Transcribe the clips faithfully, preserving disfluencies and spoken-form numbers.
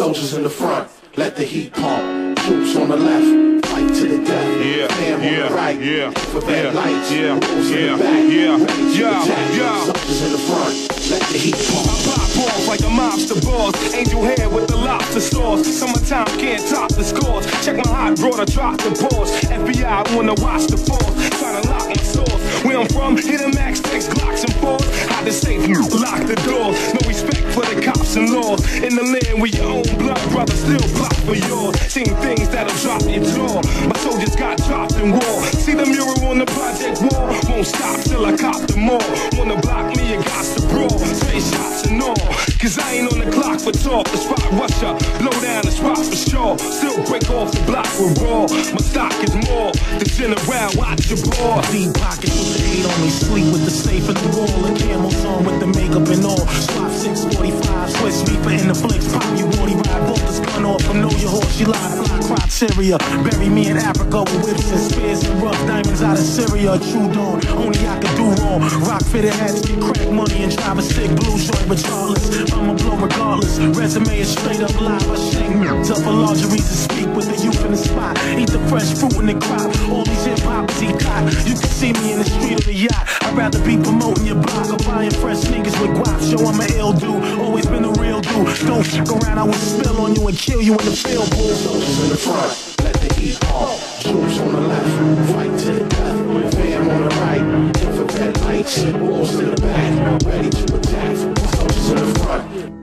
Soldiers in the front, let the heat pump. Troops on the left, fight to the death. Yeah, Fam yeah, on the right, yeah, for red yeah, lights. yeah, Rules yeah, in the back, yeah, ready to yeah, attack. yeah. Soldiers in the front, let the heat pump. I pop off like a mobster boss. Angel hair with the lobster sauce. Summertime can't top the scores. Check my hot broad, I drop the balls. F B I wanna watch the force. Tryna lock my source. Where I'm from, hit a max, text Glocks and fours. Hide the safe, lock the doors. No respect for the cops and laws. In the land where your own blood brother still plot for yours. Seen things that'll drop your jaw. My soldiers got dropped in war. See the mural on the project wall. Won't stop till I cop them all. Wanna block me, you got to brawl. Straight shots and all. Cause I ain't on the clock for talk. The spot rusher, blow down the spot for sure. Still break off the block with raw. My stock is more. The general, watch your ball. Deep pockets with the hate on me. Sleep with the safe in the wall. The camels on with the makeup and all. Swap six forty-five, Swiss reaper in the flicks. Pop you warty ride, both the gun off from Know Your Horse. She lied, fly criteria. Bury me in Africa with whips and spears and rough diamonds out of Syria. True dawn, only I can do wrong. Rock fitted hats, get crack money and drive a sick blue joint regardless. I'ma blow regardless. Resume is straight up live. I shake me up for lingeries to speak with the youth in the spot. Eat the fresh fruit in the crop. All these hip hoppers eat cot. You can see me in the street or the yacht. I'd rather be promoting your block or buying fresh sneakers with guap. Show I'm an ill dude, always been a real dude. Don't fuck around, I will spill on you and kill you in the field, bull. Soldiers in the front, let the heat pump. Troops on the left, fight to the death. Fam on the right, infrared lights. Wolves in the back, ready to attack. Soldiers in the front.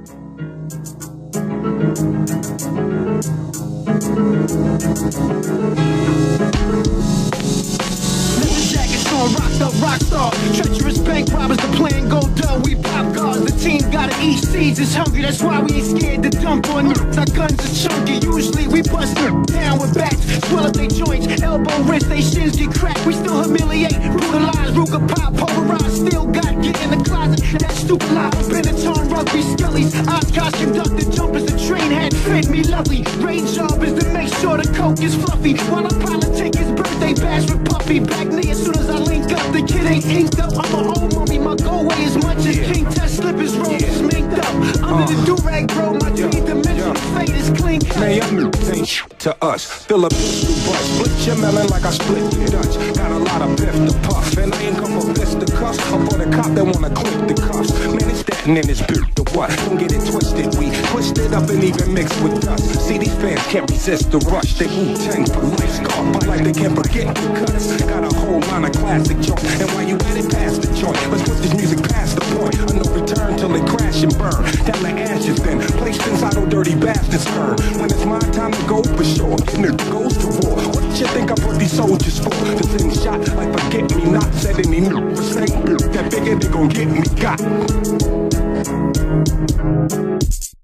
Rocked up, rock star, treacherous bank robbers, the plan go dull, we pop guards, the team gotta eat seeds, it's hungry, that's why we ain't scared to dump on you, our guns are chunky, usually we bust them down with bats, swell up they joints, elbow, wrist, they shins get cracked, we still humiliate, brutalize, Ruger pop, pulverize, still got get in the closet, that stupid lie, Benetton, rugby, skellies, Oshkosh conductor, jumpers, the train had fit me lovely, rain job is to make sure the coke is fluffy, while I politic his birthday bash with Puffy, back knee as soon as I link up, the kid ain't inked up, I'm a old mummy, my go way as much as yeah. King Test slippers roll yeah. Sminked up, under uh, the do-rag bro, my yeah. three dimensional yeah. fate is clean cut. Man, y'all ain't sh to us, fill up two bucks, split your melon like I split the Dutch, got a lot of biff to puff, and I ain't come for fist to cuffs, I'm for the cop that wanna clip the cuffs, man it's that and then it's built to what, don't get it twisted, we twist it up and even mix with dust, see these fans can't resist the rush, they Wu-Tang for life, scar, but like they can't forget the cuts, got a whole line of classic joints, and while you at it, pass the joint. Let's put this music past the point. A no return till it crash and burn. Down the ashes then, placed inside old dirty bastards turn. When it's my time to go for sure, getting it goes to war. What did you think I put these soldiers for? The thing shot like forget me not, said any new percent. That bigger they gon' get me got.